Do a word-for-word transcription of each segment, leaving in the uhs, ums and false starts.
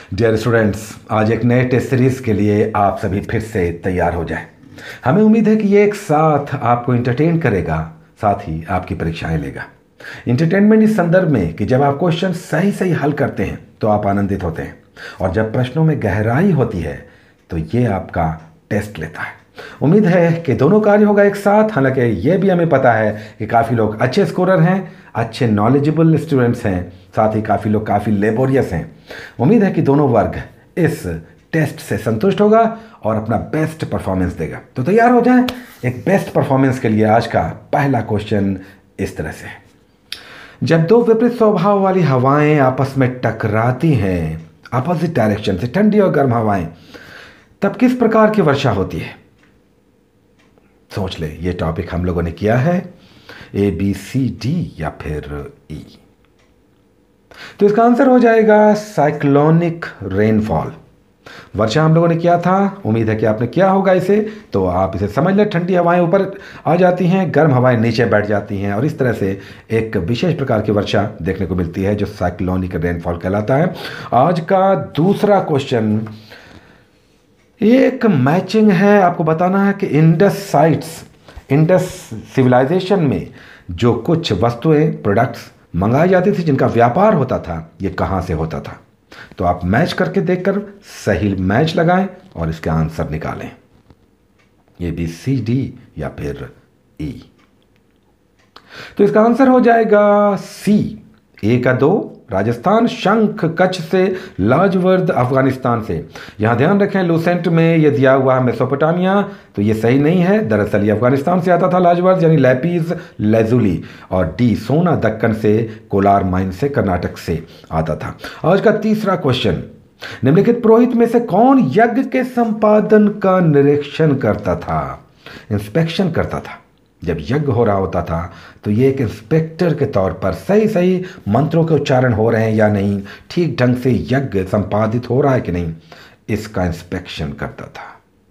Dear students, आज एक नए टेस्ट सीरीज़ के लिए आप सभी फिर से तैयार हो जाएं। हमें उम्मीद है कि ये एक साथ आपको इंटरटेन करेगा, साथ ही आपकी परीक्षाएं लेगा। इंटरटेनमेंट इस संदर्भ में कि जब आप क्वेश्चन सही सही हल करते हैं तो आप आनंदित होते हैं, और जब प्रश्नों में गहराई होती है तो ये आपका टेस्ट लेता है। उम्मीद है कि दोनों कार्य होगा एक साथ। हालांकि ये भी हमें पता है कि काफ़ी लोग अच्छे स्कोरर हैं, अच्छे नॉलेजेबल स्टूडेंट्स हैं, साथ ही काफ़ी लोग काफ़ी लेबोरियस हैं। उम्मीद है कि दोनों वर्ग इस टेस्ट से संतुष्ट होगा और अपना बेस्ट परफॉर्मेंस देगा। तो तैयार हो जाएं एक बेस्ट परफॉर्मेंस के लिए। आज का पहला क्वेश्चन इस तरह से है। जब दो विपरीत स्वभाव वाली हवाएं आपस में टकराती हैं, अपोजिट डायरेक्शन से, ठंडी और गर्म हवाएं, तब किस प्रकार की वर्षा होती है? सोच ले, ये टॉपिक हम लोगों ने किया है, ए बी सी डी या फिर ई। तो इसका आंसर हो जाएगा साइक्लोनिक रेनफॉल। वर्षा हम लोगों ने किया था, उम्मीद है कि आपने किया होगा इसे। तो आप इसे समझ लें, ठंडी हवाएं ऊपर आ जाती हैं, गर्म हवाएं नीचे बैठ जाती हैं, और इस तरह से एक विशेष प्रकार की वर्षा देखने को मिलती है जो साइक्लोनिक रेनफॉल कहलाता है। आज का दूसरा क्वेश्चन, एक मैचिंग है। आपको बताना है कि इंडस साइट्स, इंडस सिविलाइजेशन में जो कुछ वस्तुएं, प्रोडक्ट्स मंगाई जाती थी, जिनका व्यापार होता था, ये कहाँ से होता था? तो आप मैच करके देखकर सही मैच लगाएं और इसका आंसर निकालें, ये बी सी डी या फिर ई। तो इसका आंसर हो जाएगा सी, ए का दो, राजस्थान, शंख कच्छ से, लाजवर्द अफगानिस्तान से। यहां ध्यान रखें, लूसेंट में ये दिया हुआ है मेसोपोटामिया, तो ये सही नहीं है। दरअसल ये अफगानिस्तान से आता था लाजवर्द, यानी लैपीज लेजुली। और डी, सोना दक्कन से, कोलार माइन से, कर्नाटक से आता था। आज का तीसरा क्वेश्चन, निम्नलिखित पुरोहित में से कौन यज्ञ के संपादन का निरीक्षण करता था, इंस्पेक्शन करता था? जब यज्ञ हो रहा होता था तो ये एक इंस्पेक्टर के तौर पर सही सही मंत्रों के उच्चारण हो रहे हैं या नहीं, ठीक ढंग से यज्ञ संपादित हो रहा है कि नहीं, इसका इंस्पेक्शन करता था।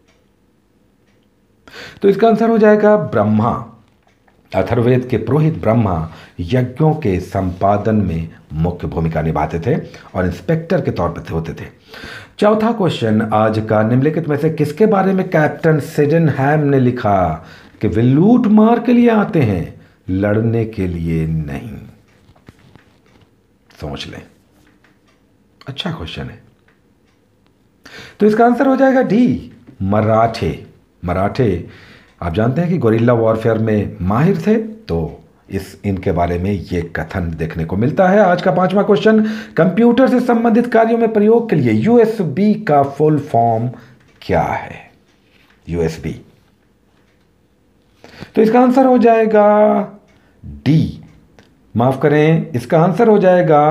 तो इसका आंसर हो जाएगा ब्रह्मा। अथर्ववेद के पुरोहित ब्रह्मा यज्ञों के संपादन में मुख्य भूमिका निभाते थे और इंस्पेक्टर के तौर पर होते थे। चौथा क्वेश्चन आज का, निम्नलिखित में से किसके बारे में कैप्टन सिडेनहैम ने लिखा कि वे लूट मार के लिए आते हैं, लड़ने के लिए नहीं? सोच लें, अच्छा क्वेश्चन है। तो इसका आंसर हो जाएगा डी, मराठे। मराठे आप जानते हैं कि गोरिल्ला वॉरफेयर में माहिर थे, तो इस इनके बारे में ये कथन देखने को मिलता है। आज का पांचवा क्वेश्चन, कंप्यूटर से संबंधित कार्यों में प्रयोग के लिए यूएसबी का फुल फॉर्म क्या है? यूएसबी। तो इसका आंसर हो जाएगा डी, माफ करें, इसका आंसर हो जाएगा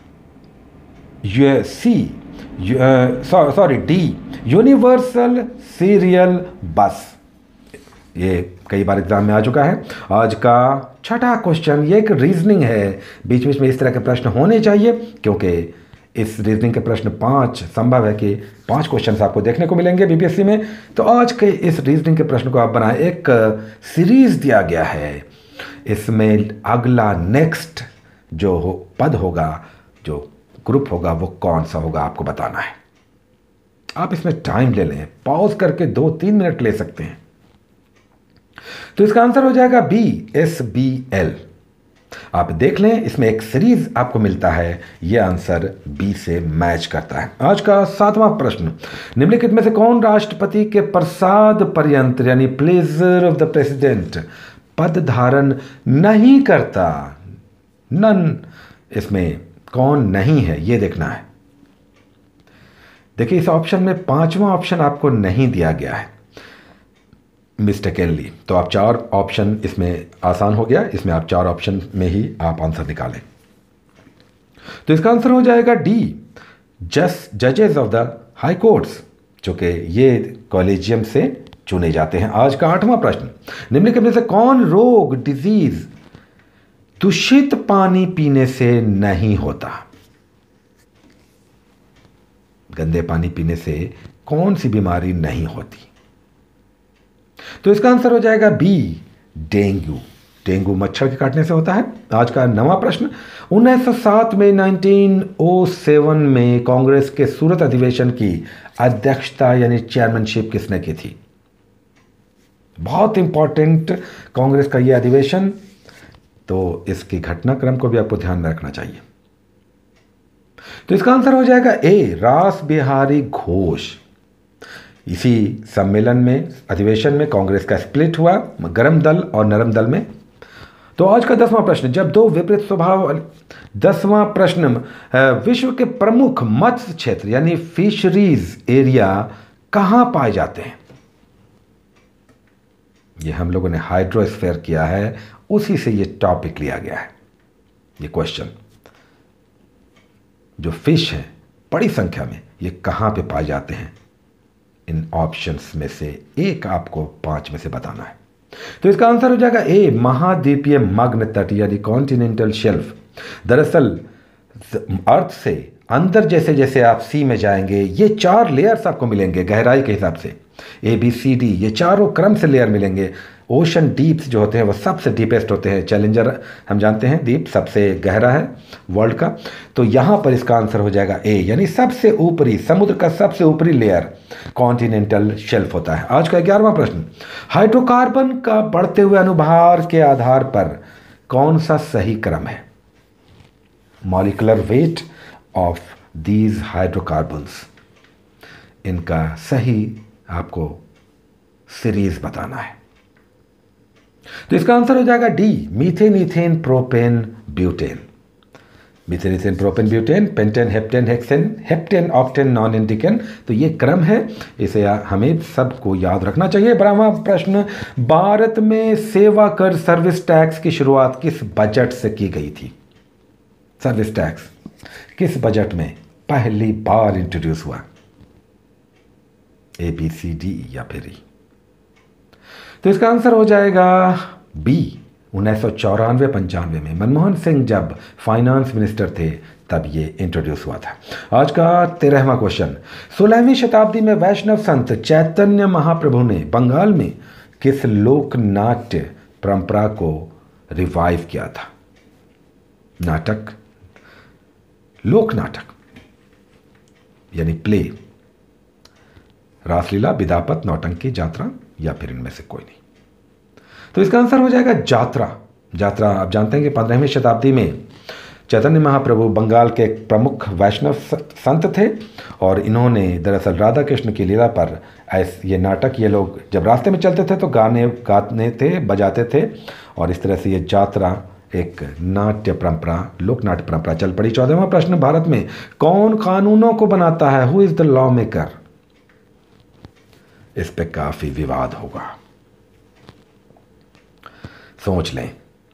C, sorry D, universal serial bus. ये कई बार एग्जाम में आ चुका है। आज का छठा क्वेश्चन, ये एक रीजनिंग है, बीच बीच में इस तरह के प्रश्न होने चाहिए, क्योंकि इस रीजनिंग के प्रश्न पांच, संभव है कि पांच क्वेश्चंस आपको देखने को मिलेंगे बीपीएससी में। तो आज के इस रीजनिंग के प्रश्न को आप बनाएं। एक सीरीज दिया गया है, इसमें अगला नेक्स्ट जो हो, पद होगा, जो ग्रुप होगा, वो कौन सा होगा आपको बताना है। आप इसमें टाइम ले लें, पॉज करके दो तीन मिनट ले सकते हैं। तो इसका आंसर हो जाएगा बी, एस बी एल। आप देख लें, इसमें एक सीरीज आपको मिलता है, यह आंसर बी से मैच करता है। आज का सातवां प्रश्न, निम्नलिखित में से कौन राष्ट्रपति के प्रसाद पर्यंत, यानी प्लेजर ऑफ द प्रेसिडेंट, पद धारण नहीं करता? नन, इसमें कौन नहीं है ये देखना है। देखिए, इस ऑप्शन में पांचवा ऑप्शन आपको नहीं दिया गया है मिस्टेकनली, तो आप चार ऑप्शन, इसमें आसान हो गया, इसमें आप चार ऑप्शन में ही आप आंसर निकालें। तो इसका आंसर हो जाएगा डी, जस जजेस ऑफ द हाई कोर्ट्स, जो कि ये कॉलेजियम से चुने जाते हैं। आज का आठवां प्रश्न, निम्नलिखित में से कौन रोग, डिजीज दूषित पानी पीने से नहीं होता? गंदे पानी पीने से कौन सी बीमारी नहीं होती? तो इसका आंसर हो जाएगा बी, डेंगू। डेंगू मच्छर के काटने से होता है। आज का नवा प्रश्न, उन्नीस सौ सात में उन्नीस सौ सात में कांग्रेस के सूरत अधिवेशन की अध्यक्षता यानी चेयरमैनशिप किसने की थी? बहुत इंपॉर्टेंट कांग्रेस का यह अधिवेशन, तो इसकी घटनाक्रम को भी आपको ध्यान में रखना चाहिए। तो इसका आंसर हो जाएगा ए, रास बिहारी घोष। इसी सम्मेलन में, अधिवेशन में कांग्रेस का स्प्लिट हुआ गर्म दल और नरम दल में। तो आज का दसवां प्रश्न, जब दो विपरीत स्वभाव दसवां प्रश्न, विश्व के प्रमुख मत्स्य क्षेत्र यानी फिशरीज एरिया कहां पाए जाते हैं? ये हम लोगों ने हाइड्रोस्फीयर किया है, उसी से ये टॉपिक लिया गया है। ये क्वेश्चन, जो फिश है बड़ी संख्या में, ये कहां पे पाए जाते हैं? इन ऑप्शंस में से एक आपको पांच में से बताना है। तो इसका आंसर हो जाएगा ए, महाद्वीपीय मग्न तट यानी कॉन्टिनेंटल शेल्फ। दरअसल अर्थ से अंदर जैसे जैसे आप सी में जाएंगे, ये चार लेयर्स आपको मिलेंगे गहराई के हिसाब से, ए बी सी डी, ये चारों क्रम से लेयर मिलेंगे। ओशन डीप्स जो होते हैं वो सबसे डीपेस्ट होते हैं। चैलेंजर हम जानते हैं द्वीप सबसे गहरा है वर्ल्ड का। तो यहाँ पर इसका आंसर हो जाएगा ए, यानी सबसे ऊपरी, समुद्र का सबसे ऊपरी लेयर कॉन्टिनेंटल शेल्फ होता है। आज का ग्यारहवां प्रश्न, हाइड्रोकार्बन का बढ़ते हुए अनुभार के आधार पर कौन सा सही क्रम है? Molecular weight of these hydrocarbons, इनका सही आपको सीरीज बताना है। तो इसका आंसर हो जाएगा D, methane, ethane, propane, butane. Methane, ethane, propane, butane, pentane, heptane, hexane, heptane, octane, nonane decane. तो ये क्रम है, इसे हमें सबको याद रखना चाहिए। बारहवां प्रश्न, भारत में सेवा कर सर्विस टैक्स की शुरुआत किस बजट से की गई थी? सर्विस टैक्स किस बजट में पहली बार इंट्रोड्यूस हुआ? ए, बी, सी, डी या फिर ई? तो इसका आंसर हो जाएगा बी, उन्नीस सौ चौरानवे पंचानवे में मनमोहन सिंह जब फाइनेंस मिनिस्टर थे तब ये इंट्रोड्यूस हुआ था। आज का तेरहवां क्वेश्चन, सोलहवीं शताब्दी में वैष्णव संत चैतन्य महाप्रभु ने बंगाल में किस लोक नाट्य परंपरा को रिवाइव किया था? नाटक, लोक नाटक यानी प्ले, रासलीला, विदापत, नौटंकी, जात्रा या फिर इनमें से कोई नहीं। तो इसका आंसर हो जाएगा जात्रा। जात्रा आप जानते हैं कि पंद्रहवीं शताब्दी में चैतन्य महाप्रभु बंगाल के एक प्रमुख वैष्णव संत थे और इन्होंने दरअसल राधा कृष्ण की लीला पर ऐसे ये नाटक, ये लोग जब रास्ते में चलते थे तो गाने गाने थे, बजाते थे और इस तरह से ये जात्रा एक नाट्य परंपरा, लोक नाट्य परंपरा चल पड़ी। चौदहवां प्रश्न, भारत में कौन कानूनों को बनाता है? Who is the law maker? इस पे काफी विवाद होगा, सोच लें,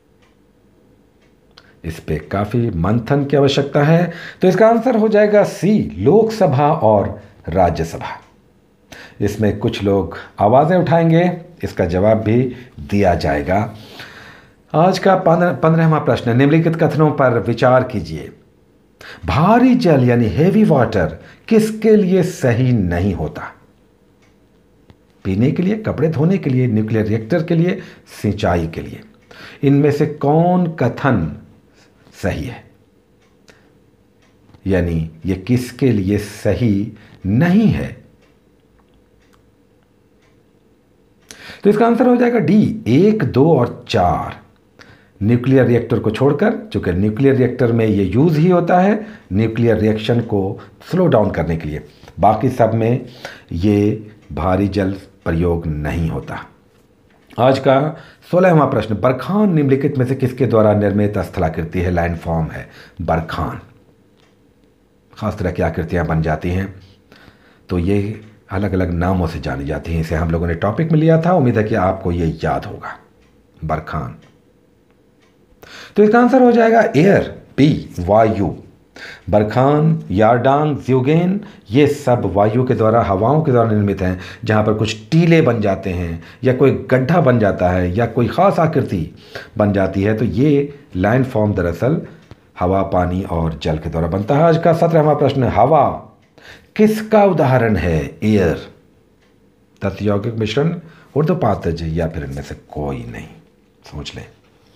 इस पे काफी मंथन की आवश्यकता है। तो इसका आंसर हो जाएगा सी, लोकसभा और राज्यसभा। इसमें कुछ लोग आवाजें उठाएंगे, इसका जवाब भी दिया जाएगा। आज का पंद्रहवां प्रश्न, निम्नलिखित कथनों पर विचार कीजिए। भारी जल यानी हेवी वाटर किसके लिए सही नहीं होता? पीने के लिए, कपड़े धोने के लिए, न्यूक्लियर रिएक्टर के लिए, सिंचाई के लिए। इनमें से कौन कथन सही है, यानी ये किसके लिए सही नहीं है? तो इसका आंसर हो जाएगा डी, एक, दो और चार। न्यूक्लियर रिएक्टर को छोड़कर, चूंकि न्यूक्लियर रिएक्टर में ये यूज ही होता है न्यूक्लियर रिएक्शन को स्लो डाउन करने के लिए, बाकी सब में ये भारी जल प्रयोग नहीं होता। आज का सोलहवां प्रश्न, बरखान निम्नलिखित में से किसके द्वारा निर्मित स्थलाकृति है, लैंडफॉर्म है? बरखान खास तरह की आकृतियां बन जाती हैं, तो ये अलग अलग नामों से जानी जाती हैं। इसे हम लोगों ने टॉपिक में लिया था, उम्मीद है कि आपको ये याद होगा, बरखान। तो इसका आंसर हो जाएगा एयर, बी, वायु। बरखान, यारडांग, ज्यूगेन ये सब वायु के द्वारा, हवाओं के द्वारा निर्मित हैं, जहाँ पर कुछ टीले बन जाते हैं या कोई गड्ढा बन जाता है या कोई ख़ास आकृति बन जाती है, तो ये लैंडफॉर्म दरअसल हवा, पानी और जल के द्वारा बनता है। आज का सत्रहवां प्रश्न, हवा किसका उदाहरण है? एयर, तत्व यौगिक मिश्रण, ऊर्ध्वपातज या फिर इनमें से कोई नहीं? सोच लें।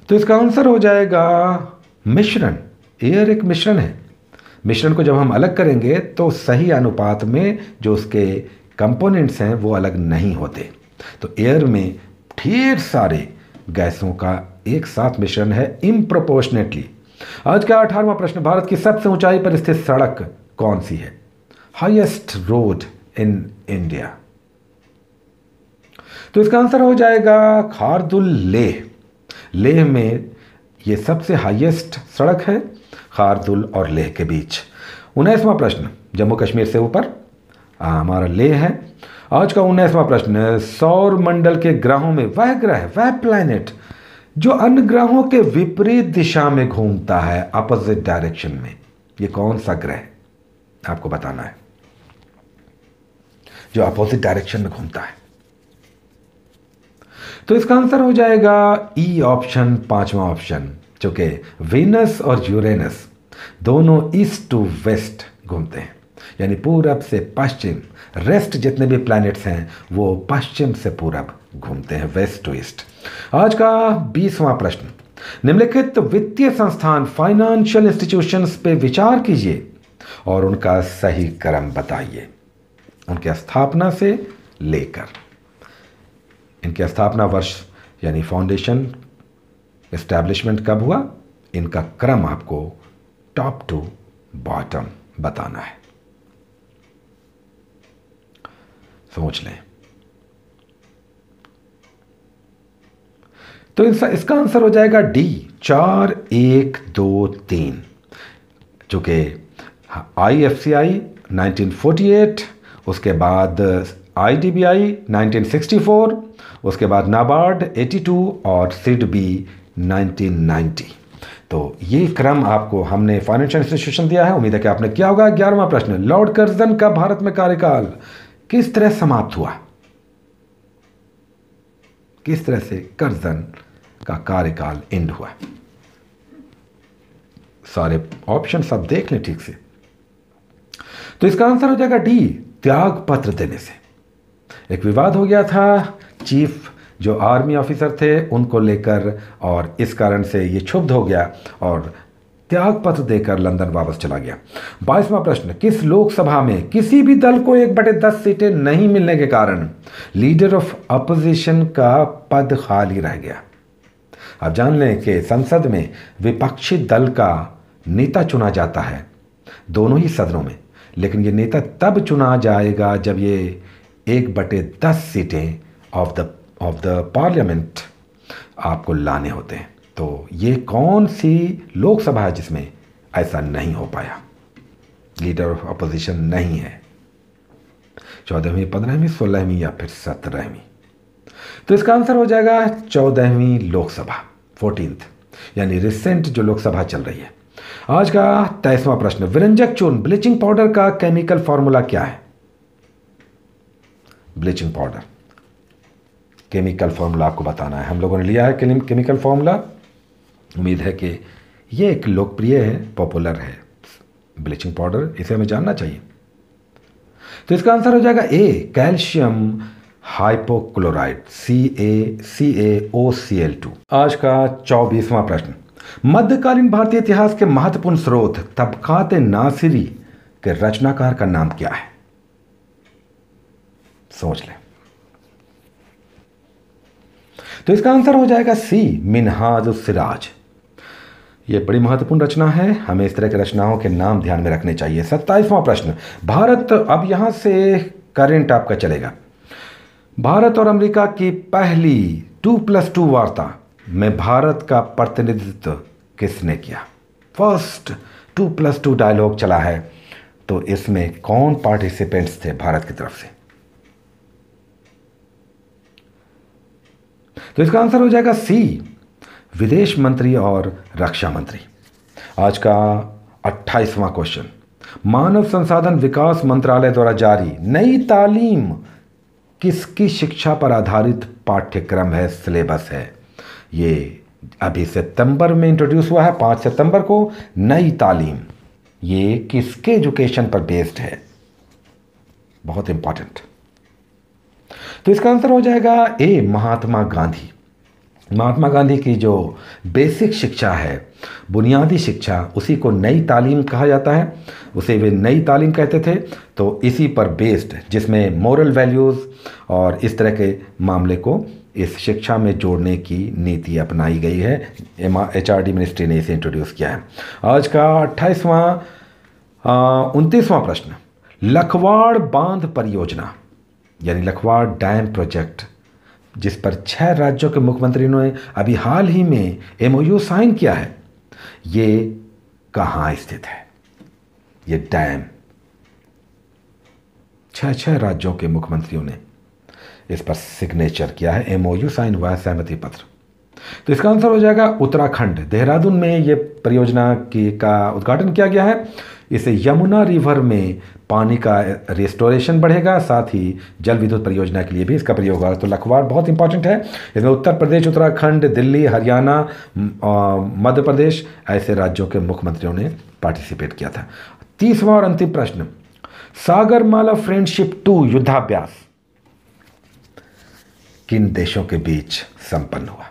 तो इसका आंसर हो जाएगा मिश्रण। एयर एक मिश्रण है। मिश्रण को जब हम अलग करेंगे तो सही अनुपात में जो उसके कंपोनेंट्स हैं वो अलग नहीं होते। तो एयर में ढेर सारे गैसों का एक साथ मिश्रण है इम्प्रोपोर्शनेटली। आज का अठारहवां प्रश्न, भारत की सबसे ऊंचाई पर स्थित सड़क कौन सी है? Highest road in India. तो इसका आंसर हो जाएगा खारदुल लेह। लेह में ये सबसे हाईएस्ट सड़क है, खारदुल और लेह के बीच। उन्नीसवां प्रश्न, जम्मू कश्मीर से ऊपर हमारा लेह है। आज का उन्नीसवां प्रश्न, सौर मंडल के ग्रहों में वह ग्रह, वह प्लैनेट जो अन्य ग्रहों के विपरीत दिशा में घूमता है, अपोजिट डायरेक्शन में, ये कौन सा ग्रह है? आपको बताना है, जो अपोजिट डायरेक्शन में घूमता है। तो इसका आंसर हो जाएगा ई ऑप्शन, पांचवा ऑप्शन, जो कि वीनस और यूरेनस दोनों ईस्ट टू वेस्ट घूमते हैं, यानी पूरब से पश्चिम। रेस्ट जितने भी प्लैनेट्स हैं वो पश्चिम से पूरब घूमते हैं, वेस्ट टू ईस्ट। आज का बीसवां प्रश्न, निम्नलिखित वित्तीय संस्थान, फाइनेंशियल इंस्टीट्यूशंस पे विचार कीजिए और उनका सही क्रम बताइए, उनकी स्थापना से लेकर। इनकी स्थापना वर्ष यानी फाउंडेशन एस्टैब्लिशमेंट कब हुआ, इनका क्रम आपको टॉप टू बॉटम बताना है। सोच लें। तो इसका आंसर हो जाएगा डी, चार एक दो तीन, जो कि I F C I nineteen forty eight, उसके बाद I D B I nineteen sixty four, उसके बाद नाबार्ड बयासी और सिडबी नाइनटीन नाइंटी। तो ये क्रम आपको हमने फाइनेंशियल इंस्टीट्यूशन दिया है, उम्मीद है कि आपने किया होगा। ग्यारहवां प्रश्न, लॉर्ड कर्जन का भारत में कार्यकाल किस तरह समाप्त हुआ? किस तरह से कर्जन का कार्यकाल एंड हुआ? सारे ऑप्शन सब देख लें ठीक से। तो इसका आंसर हो जाएगा डी, त्याग पत्र देने से। एक विवाद हो गया था चीफ जो आर्मी ऑफिसर थे उनको लेकर, और इस कारण से ये क्षुब्ध हो गया और त्याग पत्र देकर लंदन वापस चला गया। बाईसवां प्रश्न, किस लोकसभा में किसी भी दल को एक बटे दस सीटें नहीं मिलने के कारण लीडर ऑफ अपोजिशन का पद खाली रह गया? आप जान लें कि संसद में विपक्षी दल का नेता चुना जाता है दोनों ही सदनों में, लेकिन ये नेता तब चुना जाएगा जब ये एक बटे दस सीटें of the of the parliament आपको लाने होते हैं। तो ये कौन सी लोकसभा है जिसमें ऐसा नहीं हो पाया, लीडर ऑफ अपोजिशन नहीं है? चौदहवीं, पंद्रहवीं, सोलहवीं या फिर सत्रहवीं? तो इसका आंसर हो जाएगा चौदहवीं लोकसभा, फोर्टीन्थ, यानी रिसेंट जो लोकसभा चल रही है। आज का तेईसवां प्रश्न, विरंजक चूर्ण ब्लीचिंग पाउडर का केमिकल फॉर्मूला क्या है? ब्लीचिंग पाउडर केमिकल फॉर्मूला आपको बताना है। हम लोगों ने लिया है केमिकल फॉर्मूला, उम्मीद है कि ये एक लोकप्रिय है, पॉपुलर है ब्लीचिंग पाउडर, इसे हमें जानना चाहिए। तो इसका आंसर हो जाएगा A, calcium hypochlorite, C A C A O C L two. आज का चौबीसवां प्रश्न, मध्यकालीन भारतीय इतिहास के महत्वपूर्ण स्रोत तबकात नासिरी के रचनाकार का नाम क्या है? सोच लें। तो इसका आंसर हो जाएगा सी, मिनहाज उस सिराज। ये बड़ी महत्वपूर्ण रचना है, हमें इस तरह की रचनाओं के नाम ध्यान में रखने चाहिए। सत्ताईसवां प्रश्न, भारत, अब यहां से करंट आपका चलेगा। भारत और अमेरिका की पहली टू प्लस टू वार्ता में भारत का प्रतिनिधित्व किसने किया? First two plus two dialogue चला है, तो इसमें कौन पार्टिसिपेंट्स थे भारत की तरफ से? तो इसका आंसर हो जाएगा सी, विदेश मंत्री और रक्षा मंत्री। आज का अट्ठाईसवां क्वेश्चन, मानव संसाधन विकास मंत्रालय द्वारा जारी नई तालीम किसकी शिक्षा पर आधारित पाठ्यक्रम है, सिलेबस है? ये अभी सितंबर में इंट्रोड्यूस हुआ है, पाँच सितंबर को। नई तालीम ये किसके एजुकेशन पर बेस्ड है? बहुत इंपॉर्टेंट। तो इसका आंसर हो जाएगा ए, महात्मा गांधी। महात्मा गांधी की जो बेसिक शिक्षा है, बुनियादी शिक्षा, उसी को नई तालीम कहा जाता है, उसे वे नई तालीम कहते थे। तो इसी पर बेस्ड, जिसमें मोरल वैल्यूज़ और इस तरह के मामले को इस शिक्षा में जोड़ने की नीति अपनाई गई है। एच आर डी मिनिस्ट्री ने इसे इंट्रोड्यूस किया है। आज का अट्ठाईसवां उनतीसवां प्रश्न, लखवाड़ बांध परियोजना यानी लखवाड़ डैम प्रोजेक्ट, जिस पर छह राज्यों के मुख्यमंत्रियों ने अभी हाल ही में एमओयू साइन किया है, ये कहाँ स्थित है? ये डैम छह छह राज्यों के मुख्यमंत्रियों ने इस पर सिग्नेचर किया है, एमओयू साइन हुआ है, सहमति पत्र। तो इसका आंसर हो जाएगा उत्तराखंड। देहरादून में ये परियोजना की का उद्घाटन किया गया है। इससे यमुना रिवर में पानी का रिस्टोरेशन बढ़ेगा, साथ ही जल विद्युत परियोजना के लिए भी इसका प्रयोग होगा। तो लखवाड़ बहुत इंपॉर्टेंट है। इसमें उत्तर प्रदेश, उत्तराखंड, दिल्ली, हरियाणा, मध्य प्रदेश ऐसे राज्यों के मुख्यमंत्रियों ने पार्टिसिपेट किया था। तीसवां और अंतिम प्रश्न, सागरमाला फ्रेंडशिप टू युद्धाभ्यास किन देशों के बीच संपन्न हुआ?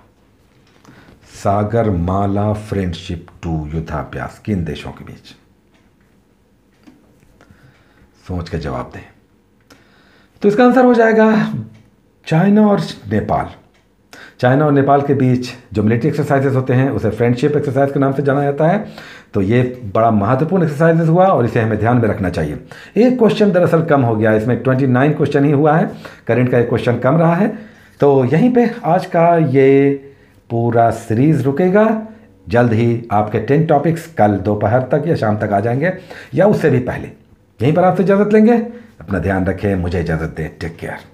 सागरमाला फ्रेंडशिप टू युद्धाभ्यास किन देशों के बीच? सोच के जवाब दें। तो इसका आंसर हो जाएगा चाइना और नेपाल। चाइना और नेपाल के बीच जो मिलिट्री एक्सरसाइजेस होते हैं उसे फ्रेंडशिप एक्सरसाइज के नाम से जाना जाता है। तो ये बड़ा महत्वपूर्ण एक्सरसाइजेस हुआ और इसे हमें ध्यान में रखना चाहिए। एक क्वेश्चन दरअसल कम हो गया, इसमें उनतीस क्वेश्चन ही हुआ है, करंट का एक क्वेश्चन कम रहा है। तो यहीं पे आज का ये पूरा सीरीज़ रुकेगा। जल्द ही आपके टेन टॉपिक्स कल दोपहर तक या शाम तक आ जाएंगे, या उससे भी पहले। यहीं पर आपसे इजाज़त लेंगे। अपना ध्यान रखें, मुझे इजाज़त दें। Take care.